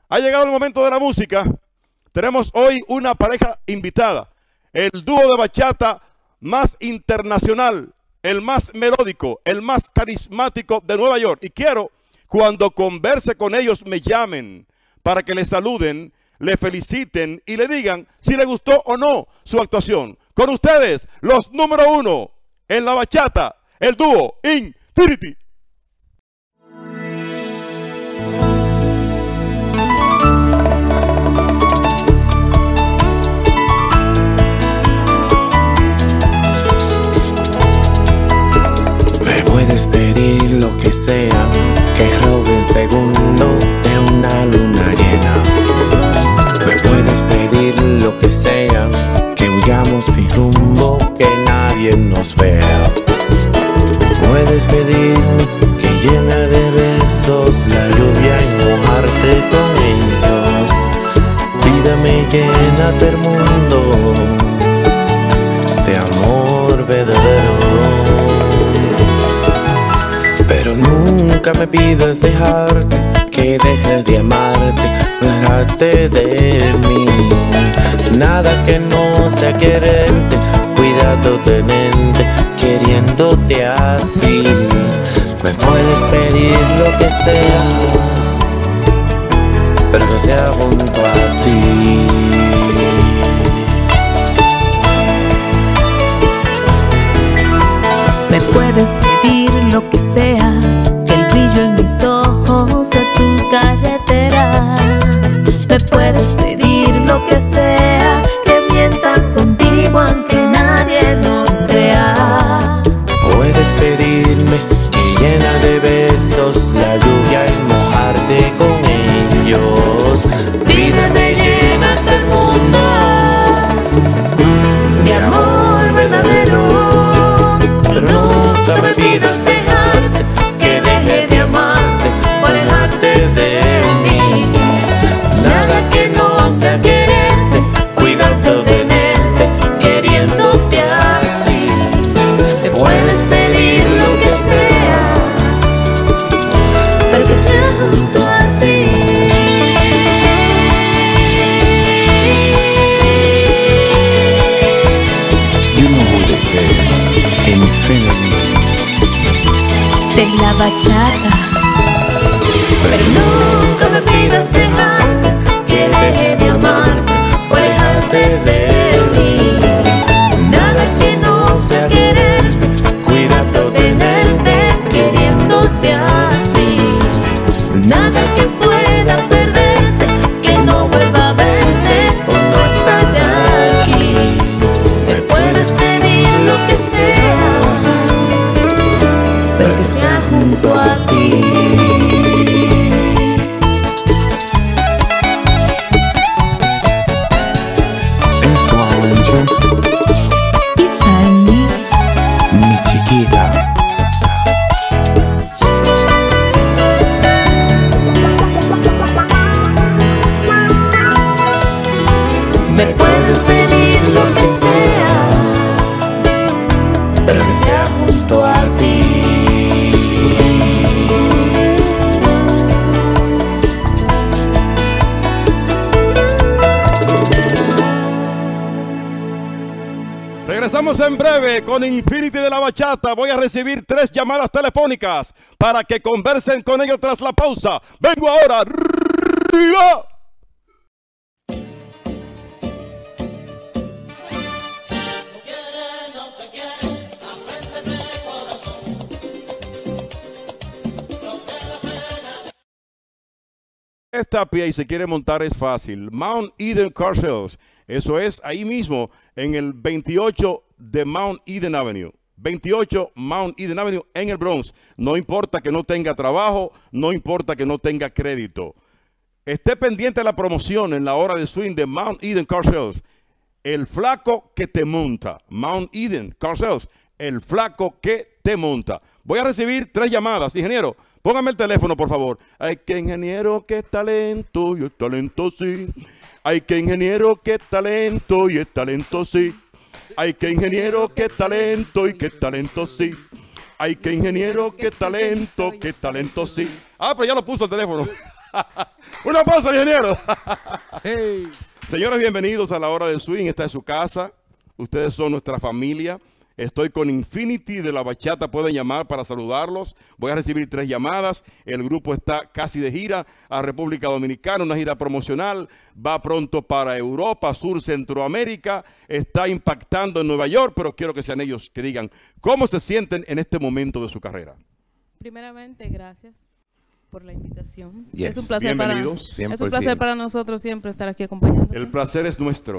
Ha llegado el momento de la música. Tenemos hoy una pareja invitada, el dúo de bachata más internacional, el más melódico, el más carismático de Nueva York. Y quiero, cuando converse con ellos, me llamen para que les saluden, le feliciten y le digan si les gustó o no su actuación. Con ustedes, los número uno en la bachata, el dúo Infinity. Puedes pedir lo que sea, que robe un segundo de una luna llena. Me puedes pedir lo que sea, que huyamos sin rumbo, que nadie nos vea. Puedes pedirme que llene de besos la lluvia y mojarte con ellos. Pídeme, llénate el mundo de amor verdadero. Pero nunca me pidas dejarte, que dejes de amarte, alejarte de mí. Nada que no sea quererte, cuidado tenerte, queriéndote así. Me puedes pedir lo que sea, pero que sea junto a ti. Me puedes pedir lo que sea, que el brillo en mis ojos sea tu carretera. Me puedes pedir lo que sea, que mientan contigo aunque nadie nos crea. Puedes pedirme que llena de besos la lluvia y mojarte con ellos. Pídeme, llénate el mundo de amor verdadero. Pero nunca me pidas dejarte, que deje de amarte o alejarte de mí. Nada que no sea quererte, cuidarte o tenerte, queriéndote así. Te puedes pedir lo que sea, pero que sea junto a ti. You know who this is. Infinity De la bachata. Pero nunca me pidas dejarte, que deje de amarte o alejarte de mí. Nada que no sea quererte, cuidarte o tenerte, queriéndote así. Nada que pueda perderte, que no vuelva a verte o no estar aquí. Me puedes pedir lo que sea, pero que sea junto a ti. Eso, Alencho. Y Fanny, Mi chiquita. Me puedes pedir lo que sea, pero que sea junto a ti. Regresamos en breve con Infinity de la bachata. Voy a recibir 3 llamadas telefónicas para que conversen con ellos tras la pausa. Vengo ahora. ¡Arriba! Esta pie y se quiere montar es fácil. Mount Eden Car Sales. Eso es ahí mismo en el 28 de Mount Eden Avenue. 28 Mount Eden Avenue en el Bronx. No importa que no tenga trabajo, no importa que no tenga crédito. Esté pendiente de la promoción en la hora de swing de Mount Eden Car Sales. El flaco que te monta. Mount Eden Car Sales. El flaco que te monta. Voy a recibir 3 llamadas. Ingeniero, póngame el teléfono, por favor. Ay, qué ingeniero, qué talento, y el talento sí. Ay, qué ingeniero, qué talento, y el talento sí. Ay, qué ingeniero, qué talento, y qué talento sí. Ay, qué ingeniero, qué talento sí. Ah, pero ya lo puso el teléfono. ¡Una pausa, ingeniero! Hey. Señores, bienvenidos a La Hora del Swing. Esta es su casa. Ustedes son nuestra familia. Estoy con Infinity de la Bachata. Pueden llamar para saludarlos. Voy a recibir 3 llamadas. El grupo está casi de gira a República Dominicana, una gira promocional. Va pronto para Europa, Sur, Centroamérica. Está impactando en Nueva York, pero quiero que sean ellos que digan cómo se sienten en este momento de su carrera. Primeramente, gracias por la invitación. Yes. Es un placer Bienvenidos. es un 100%. placer para nosotros siempre estar aquí acompañándote. El placer es nuestro.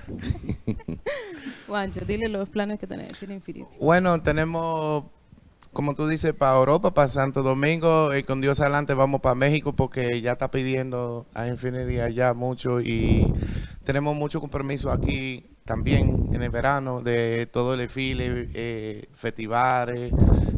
Juancho, dile los planes que tiene Infinity. Bueno, tenemos, como tú dices, para Europa, para Santo Domingo, y con Dios adelante vamos para México porque ya está pidiendo a Infinity allá mucho y tenemos mucho compromiso aquí también en el verano de todo el desfile, festivales,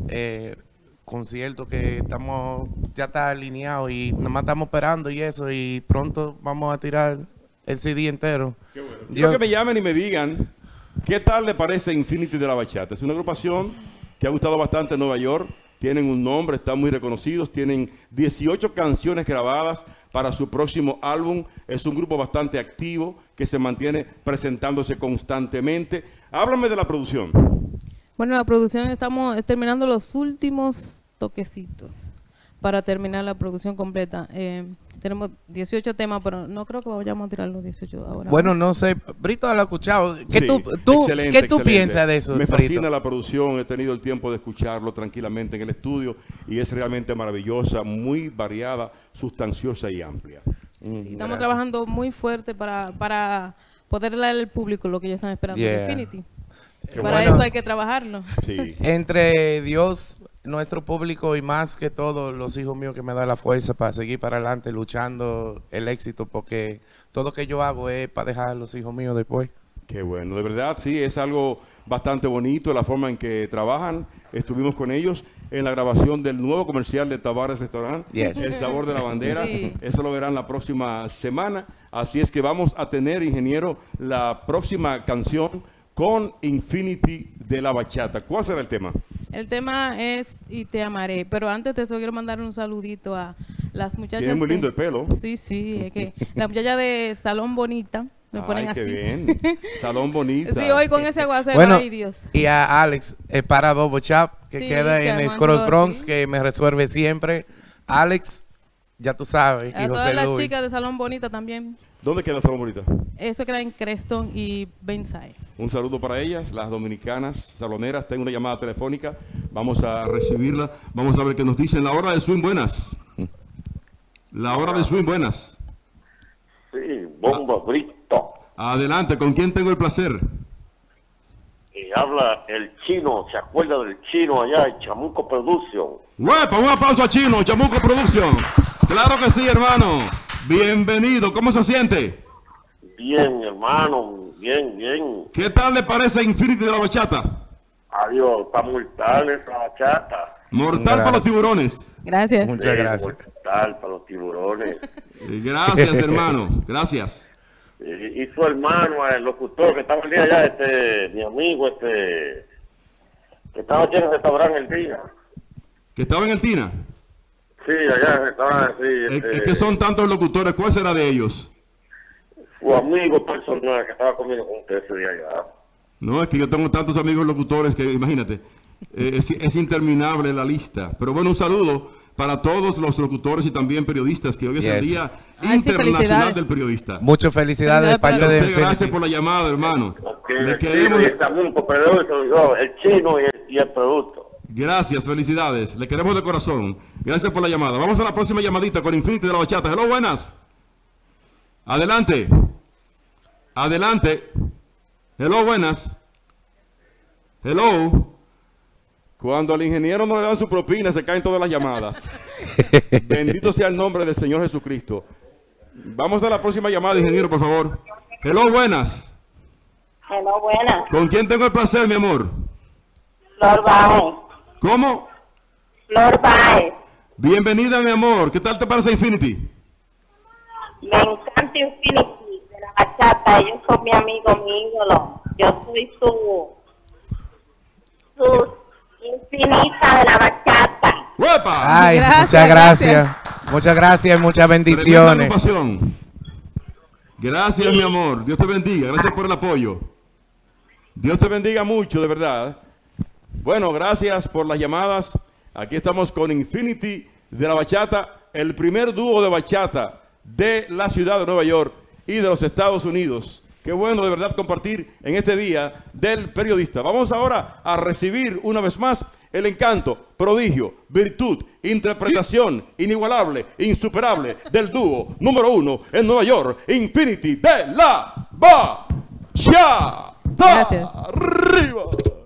conciertos que estamos, ya está alineado y nomás estamos esperando y eso, y pronto vamos a tirar el CD entero. Qué bueno. Quiero que me llamen y me digan qué tal le parece Infinity de la Bachata. Es una agrupación que ha gustado bastante en Nueva York. Tienen un nombre, están muy reconocidos. Tienen 18 canciones grabadas para su próximo álbum. Es un grupo bastante activo que se mantiene presentándose constantemente. Háblame de la producción. Bueno, la producción estamos terminando los últimos toquecitos para terminar la producción completa. Tenemos 18 temas, pero no creo que vayamos a tirar los 18 ahora. Bueno, no sé, Brito lo ha escuchado. ¿Qué Sí, tú excelente, ¿qué tú excelente. piensas de eso, Me Brito? fascina la producción, he tenido el tiempo de escucharlo tranquilamente en el estudio y es realmente maravillosa, muy variada, sustanciosa y amplia. Sí, estamos trabajando muy fuerte para poder darle al público lo que ellos están esperando de Yeah. Infinity. Qué Para bueno. eso hay que trabajarlo. Sí. Entre Dios, nuestro público y más que todo los hijos míos que me dan la fuerza para seguir para adelante luchando el éxito, porque todo lo que yo hago es para dejar a los hijos míos después. Qué bueno, de verdad, sí, es algo bastante bonito la forma en que trabajan. Estuvimos con ellos en la grabación del nuevo comercial de Tavares Restaurant, Yes. El Sabor de la Bandera. Sí. Eso lo verán la próxima semana. Así es que vamos a tener, ingeniero, la próxima canción con Infinity de la Bachata. ¿Cuál será el tema? El tema es Y te amaré, pero antes de eso quiero mandar un saludito a las muchachas. Tiene muy de- lindo el pelo. Sí, sí, es que la muchacha de Salón Bonita me ponen Ay, qué así. bien. Salón bonita. Sí, hoy con ese aguacero, Bueno, ay Dios. y a Alex, para Bobo Chap, que Sí, queda que en el Armando, Cross Bronx, sí. que me resuelve siempre. Alex, ya tú sabes, A y todas José las Luis. chicas de Salón Bonita también. ¿Dónde queda Salón Bonita? Eso queda en Creston y Bensai. Un saludo para ellas, las dominicanas saloneras. Tengo una llamada telefónica. Vamos a recibirla. Vamos a ver qué nos dicen. La hora de swing, buenas. La hora de swing, buenas. Sí, Bomba Brito. Adelante, ¿con quién tengo el placer? Y habla el chino, ¿se acuerda del chino allá, el Chamuco Production? ¡Huepa! Un aplauso a Chino, Chamuco Production. Claro que sí, hermano. Bienvenido. ¿Cómo se siente? Bien, hermano, bien, bien. ¿Qué tal le parece Infinity de la Bachata? Adiós, está mortal esa bachata. Mortal Gracias. para los tiburones. Gracias. Muchas gracias. Mortal para los tiburones. Gracias, hermano. Gracias. Y su hermano, el locutor que estaba el día allá, mi amigo, que estaba aquí en el restaurante el día. ¿Que estaba en el Tina? Sí, allá en el restaurante, sí. Es que son tantos locutores. ¿Cuál será de ellos? Su amigo personal que estaba comiendo con usted ese día allá. No, es que yo tengo tantos amigos locutores que, imagínate, es interminable la lista. Pero bueno, un saludo para todos los locutores y también periodistas, que hoy es el Yes. Día Ay, sí, Internacional felicidades. del Periodista. Muchas felicidades de parte Y a de usted, gracias Infinity. por la llamada, hermano. Ok, Le el queremos... chino y el Chamuco, pero hoy se olvidó, el chino y el producto. Gracias, felicidades. Le queremos de corazón. Gracias por la llamada. Vamos a la próxima llamadita con Infinity de la Bachata. Hello, buenas. Adelante. Adelante. Hello, buenas. Hello. Cuando al ingeniero no le dan su propina, se caen todas las llamadas. Bendito sea el nombre del Señor Jesucristo. Vamos a la próxima llamada, ingeniero, por favor. Hello, buenas. Hello, buenas. ¿Con quién tengo el placer, mi amor? Flor Baez. ¿Cómo? Flor Baez. Bienvenida, mi amor. ¿Qué tal te parece Infinity? Me encanta Infinity de la bachata. Ellos son mi amigo, mi ídolo. Yo soy su infinita de la bachata. ¡Huepa! Ay, Gracias, muchas gracias. Muchas gracias y muchas Tremenda bendiciones. agrupación. Gracias, mi amor. Dios te bendiga. Gracias por el apoyo. Dios te bendiga mucho, de verdad. Bueno, gracias por las llamadas. Aquí estamos con Infinity de la bachata, el primer dúo de bachata de la ciudad de Nueva York y de los Estados Unidos. Qué bueno de verdad compartir en este día del periodista. Vamos ahora a recibir una vez más el encanto, prodigio, virtud, interpretación inigualable, insuperable del dúo número 1 en Nueva York, Infinity de la bachata. Gracias. Arriba.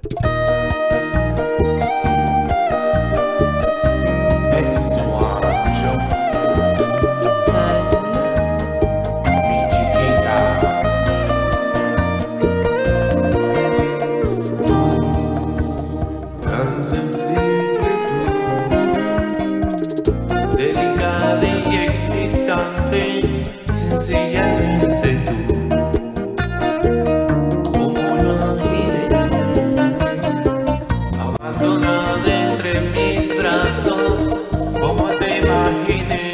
Tan sensible tú, delicada y excitante, sencillamente tú. Como lo imaginé, abandonada entre mis brazos, como te imaginé.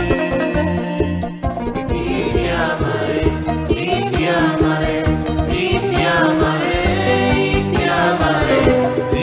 Y te amaré, y te amaré, y te amaré, y te amaré.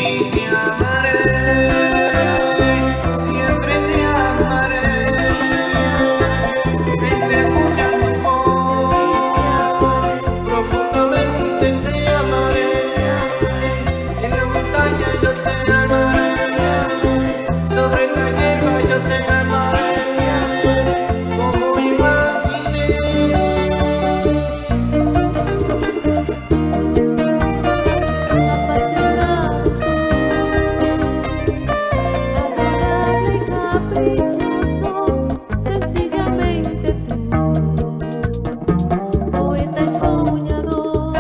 Siempre te amaré, vendré escuchando tu voz, profundamente te amaré, en la montaña yo te amaré, sobre la hierba yo te amaré, como imaginé. Apasionado adorable y caprichoso, sencillamente tú, poeta y soñador,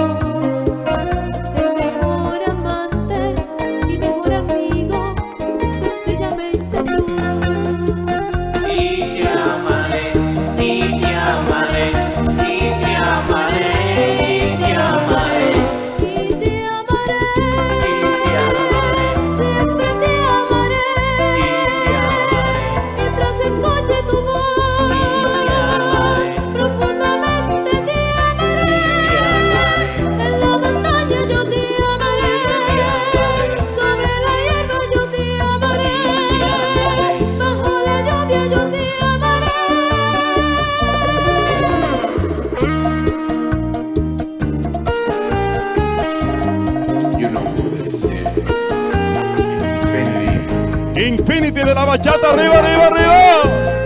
el mejor amante y mejor amigo, sencillamente tú. Y te amaré, y te amaré, y te amaré, y te amaré. Y te amaré, siempre te amaré, mientras escuche tu voz, profundamente te amaré, en la montaña yo te amaré, sobre la hierba yo te amaré, bajo la lluvia yo te amaré. You know who this is. Infinity. Infinity de la bachata, arriba, arriba, arriba.